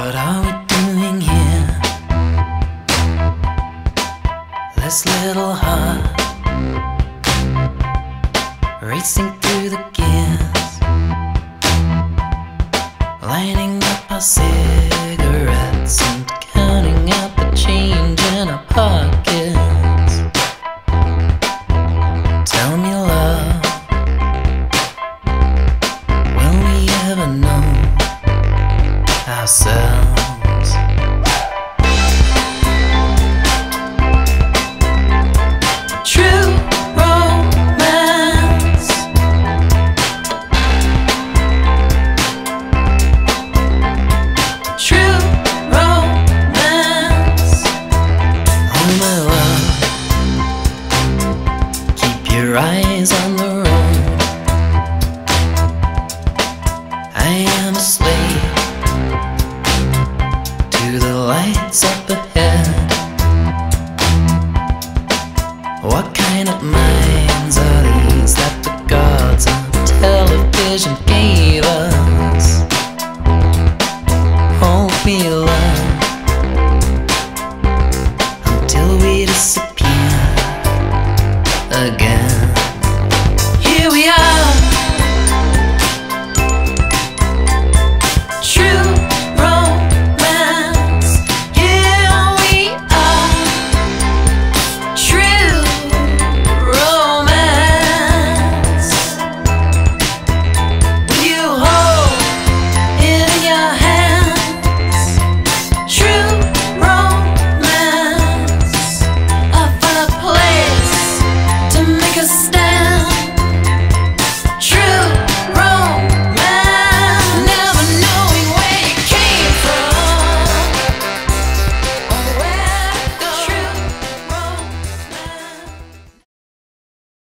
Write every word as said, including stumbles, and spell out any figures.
What are we doing here? This little heart racing through the gears, lining up our cigarettes and counting out the change in our pockets. Tell me, love, will we ever know ourselves? True romance, true romance. Oh my love, keep your eyes on the road. I am a slave to the lights of